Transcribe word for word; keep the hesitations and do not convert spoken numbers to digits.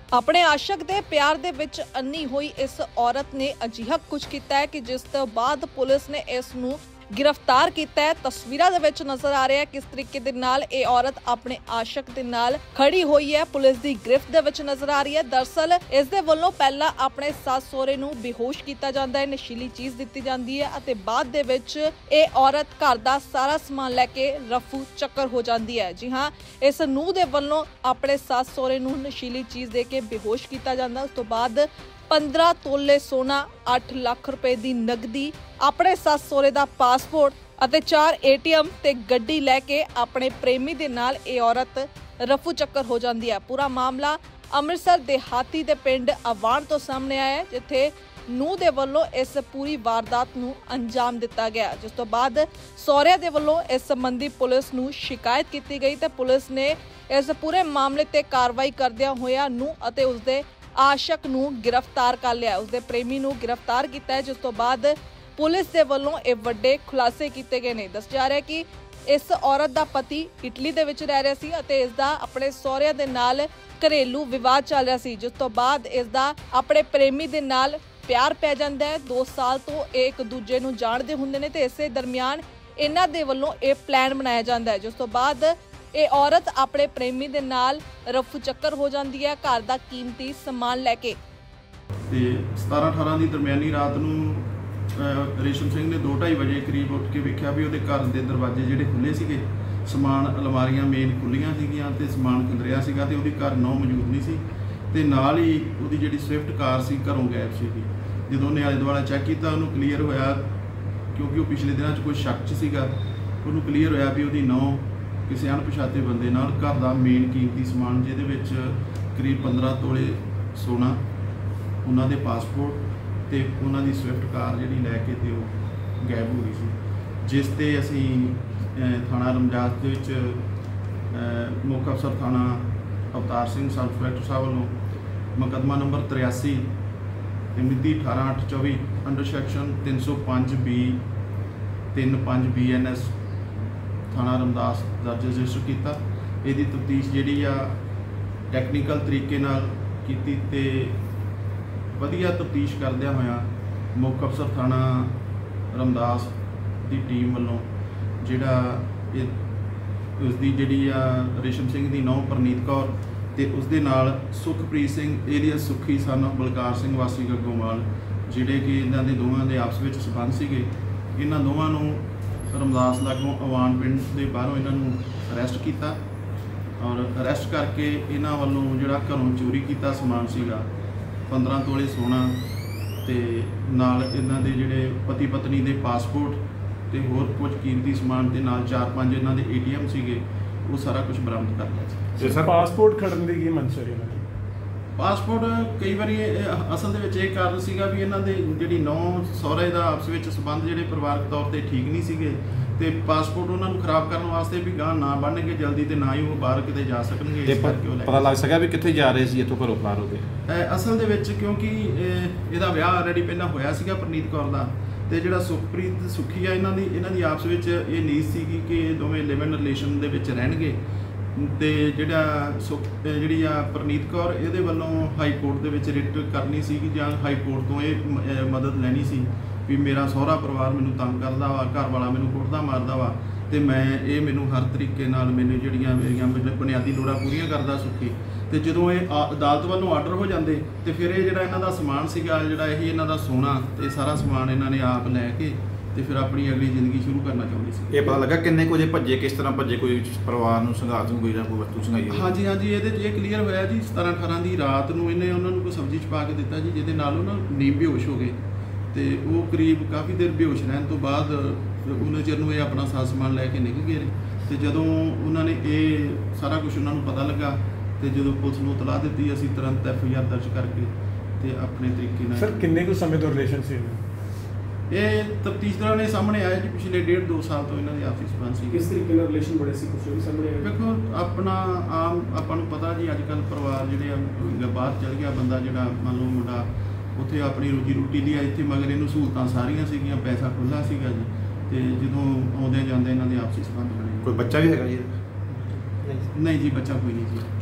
अपने आशक दे प्यार दे विच अन्नी हुई इस औरत ने अजिहा कुछ किया है कि जिस तो बाद पुलिस ने इस नूं गिरफ्तार किया है। तस्वीरां दे विच नजर आ रहा है किस तरीके दे नाल ये औरत अपने आशक दे नाल खड़ी हुई है, पुलिस दी गिरफ्त दे विच नजर आ रही है। दरअसल इस दे वल्लों पहला अपने सस सहुरे नूं बेहोश किया जाता है, नशीली चीज दित्ती जाती है अते बाद दे विच ये औरत घर दा सारा समान लैके रफू चक्कर हो जाती है। जी हाँ, इस नूह दे वल्लों अपने सस सहुरे नूं नशीली चीज दे के बेहोश किया जाता। उस तो बाद पंद्रह तोले सोना, आठ लाख रुपए की नगदी, अपने सस सहुरे दा पासपोर्ट अते चार एटीएम ते गड्डी लैके अपने प्रेमी दे नाल ये औरत रफू चक्कर हो जाती है। पूरा मामला अमृतसर देहाती दे पिंड अवान तो सामने आया है, जिथे नूह दे वल्लों इस पूरी वारदात नूं अंजाम दिता गया। जिस तो बाद सहुरे दे वल्लों इस संबंधी पुलिस नूं शिकायत की गई ते पुलिस ने इस पूरे मामले ते कार्रवाई करदियां होया नूह अते उसदे आशक नूं गिरफ्तार कर लिया, उसदे प्रेमी नूं गिरफ्तार किया है। जिस तो बाद पुलिस दे वल्लों ये वड्डे खुलासे किए गए ने। दस जा रहा है कि इस औरत दा पति इटली दे विच रह रहा सी अते इसदा अपने सहुरिਆਂ दे नाल घरेलू विवाद चल रहा सी, जिस तो बाद इसदा अपने प्रेमी दे नाल प्यार पै जांदा है। दो साल तो एक दूजे नूं जाणदे हुंदे ने ते इसे दरमियान इन्हां दे वल्लों ये प्लान बनाया जाता है। जिस तो बाद ये औरत अपने प्रेमी दे नाल रफू चक्कर हो जाती है, घर का कीमती समान लैके। सतारह अठारह की दरमियानी रात नूं रेशम सिंह ने दो ढाई बजे करीब उठ के वेख्या भी उहदे घर के दरवाजे जिहड़े खुले सीगे, समान अलमारियां मेन खुलियां सीगियां ते समान खिलरिया सीगा ते उहदी घर नौ मौजूद नहीं सी ते नाल ही उहदी जिहड़ी स्विफ्ट कार सी घरों गैब सीगी। जदों उहने आले दुआले चैक कीता उहनूं क्लीयर होया, क्योंकि वो पिछले दिनों च कोई शक च सीगा, उहनूं क्लीयर होया भी उहदी नौ किसी अणपछाते बंदे नाल घर का मेन कीमती समान जिहदे विच करीब पंद्रह तोले सोना, उन्हां दे पासपोर्ट ते उन्हां दी स्विफ्ट कार जिहड़ी लैके ते वो गैब हो गई सी। जिस ते असीं थाणा रमजास दे विच मुख अफसर थाणा अवतार सिंह सब इंस्पैक्टर साहब वालों मुकदमा नंबर तिरासी मिति अठारह अठ चौबी अंडर सैक्शन तीन सौ पाँच बी तीन पाँच बी एन एस थाणा रमदास दर्ज रजिस्टर किया। इसकी तफ्तीश जिहड़ी आ टैक्नीकल तरीके नाल कीती ते वधिया तफ्तीश करदिया होया मुख अफसर थाणा रमदास की टीम वालों जिहड़ा उसकी जिहड़ी आ रेशम सिंह की नौ परनीत कौर ते उसदे नाल सुखप्रीत सिंह एलियस सुखी सन बलकार सिंह वासी गगोमाल, जिहड़े कि इन्हां दे दोवां दे आपस विच संबंध सीगे। इन्हां दोवां नूं रमदास लागों अवान पिंड के बाहरों इन्हों अरैसट किया और अरैसट करके इन्हों वालों जो घरों चोरी किया समान सीगा पंद्रह तोले सोना ते नाल इन्हां दे जिहड़े पति पत्नी के पासपोर्ट ते होर कुछ कीमती समान ते नाल चार पांच इन्हां दे ए टी एम सीगे, वो सारा कुछ बरामद कर लिया। सर पासपोर्ट खड़न की की मंशा है? पासपोर्ट कई बार असल दे विच इह कारण सीगा भी इन्हां दे जिहड़ी नौ सहुरे दा आपस विच संबंध जिहड़े परिवारक तौर ते ठीक नहीं सीगे ते पासपोर्ट उन्हां नूं खराब करन वास्ते भी गां ना बनणगे जल्दी ते ना ही वो बाहर किते जा सकणगे। इस करके पता लग सकिया भी कित्थे जा रहे सी इत्थों घरों फरार हो गए? असल दे विच क्योंकि इहदा विआह ऑलरेडी पहिलां होया सीगा परनीत कौर दा ते जिहड़ा सुखप्रीत सुखी आ इन्हां दी इन्हां दी आपस विच इह नीत सीगी कि दोवें लिव इन रिलेशन दे विच रहणगे ते जिहड़ा सुख जिहड़ी आ परनीत कौर इहदे वल्लों हाई कोर्ट दे विच रिट करनी सी जां हाई कोर्ट तो ये मदद लैनी सी भी मेरा सहुरा परिवार मैनूं तंग करदा वा, घर वाला मैनूं कुੱਟਦਾ मारदा वा ते मैं ये मैनूं हर तरीके नाल मैनूं जिहड़ियां मेरियां बुनियादी लोड़ां पूरीआं करदा सुखी ते जदों ये अदालत वालों आर्डर हो जांदे ते फिर ये जिहड़ा इन्हां दा समान सीगा जिहड़ा यही इन्हां दा सोना ते सारा समान इन्हां ने आप लैके ਤੇ ਫਿਰ ਆਪਣੀ ਅਗਲੀ ਜ਼ਿੰਦਗੀ ਸ਼ੁਰੂ ਕਰਨਾ ਚਾਹੁੰਦੇ ਸੀ। ਇਹ ਪਤਾ ਲੱਗਾ ਕਿੰਨੇ ਕੁ ਵਜੇ ਭੱਜੇ, ਕਿਸ ਤਰ੍ਹਾਂ ਭੱਜੇ, ਕੋਈ ਪਰਿਵਾਰ ਨੂੰ ਸੰਘਾਰ ਨੂੰ ਕੋਈ ਜਾਂ ਕੋਈ ਵਸਤੂ ਸੰਘਾਈ? ਹਾਂਜੀ ਹਾਂਜੀ ਇਹਦੇ 'ਚ ਇਹ ਕਲੀਅਰ ਹੋਇਆ ਜੀ ਸਤਾਰਾਂ ਅਠਾਰਾਂ ਦੀ ਰਾਤ ਨੂੰ ਇਹਨੇ ਉਹਨਾਂ ਨੂੰ ਕੋਈ ਸਬਜ਼ੀ 'ਚ ਪਾ ਕੇ ਦਿੱਤਾ ਜੀ, ਜਿਹਦੇ ਨਾਲ ਉਹਨਾਂ ਨੀਂਦ ਬੇਹੋਸ਼ ਹੋ ਗਏ ਤੇ ਉਹ ਕਰੀਬ ਕਾਫੀ ਦੇਰ ਬੇਹੋਸ਼ ਰਹਿਣ ਤੋਂ ਬਾਅਦ ਉਹਨਾਂ ਚਿਰ ਨੂੰ ਇਹ ਆਪਣਾ ਸਾਰਾ ਸਮਾਨ ਲੈ ਕੇ ਨਿਕਲ ਗਏ ਤੇ ਜਦੋਂ ਉਹਨਾਂ ਨੇ ਇਹ ਸਾਰਾ ਕੁਝ ਉਹਨਾਂ ਨੂੰ ਪਤਾ ਲੱਗਾ ਤੇ ਜਦੋਂ ਪੁਲਿਸ ਨੂੰ ਇਤਲਾਹ ਦਿੱਤੀ ਅਸੀਂ ਤੁਰੰਤ ਐਫ ਆਈ ਆਰ ਦਰਜ ਕਰਕੇ ਤੇ ਆਪਣੇ ਤਰੀਕੇ ਨਾਲ। ਸਰ ਕਿੰਨੇ ਕੁ ਸਮੇਂ ਤੋਂ ਰਿਲੇਸ਼ਨ ਸੀ? ਇਹ ਤਫਤੀਸ਼ ਦੌਰਾਨ ਇਹ ਸਾਹਮਣੇ ਆਇਆ ਜੀ ਪਿਛਲੇ ਡੇਢ ਦੋ ਸਾਲ ਤੋਂ ਇਹਨਾਂ ਦੇ ਆਪਸੀ ਸੰਬੰਧ ਸੀ। ਕਿਸ ਤਰੀਕੇ ਨਾਲ ਰਿਲੇਸ਼ਨ ਬਣੇ ਸੀ ਕੁਝ ਵੀ ਸਾਹਮਣੇ ਆਇਆ? ਦੇਖੋ ਆਪਣਾ ਆਮ ਆਪਾਂ ਨੂੰ ਪਤਾ ਜੀ ਅੱਜ ਕੱਲ੍ਹ ਪਰਿਵਾਰ ਜਿਹੜੇ ਆ ਬਾਹਰ ਚਲ ਗਿਆ ਬੰਦਾ ਜਿਹੜਾ ਮੰਨ ਲਓ ਮੁੰਡਾ ਉੱਥੇ ਆਪਣੀ ਰੋਜੀ ਰੋਟੀ ਲਈ ਆ, ਇੱਥੇ ਮਗਰ ਇਹਨੂੰ ਸਹੂਲਤਾਂ ਸਾਰੀਆਂ ਸੀਗੀਆਂ, ਪੈਸਾ ਖੁੱਲ੍ਹਾ ਸੀਗਾ ਜੀ ਤੇ ਜਦੋਂ ਆਉਂਦੇ ਜਾਂਦੇ ਇਹਨਾਂ ਦੇ ਆਪਸੀ ਸੰਬੰਧ ਬਣੇ। ਕੋਈ ਬੱਚਾ ਵੀ ਹੈਗਾ ਜੀ? नहीं जी, बच्चा कोई नहीं जी।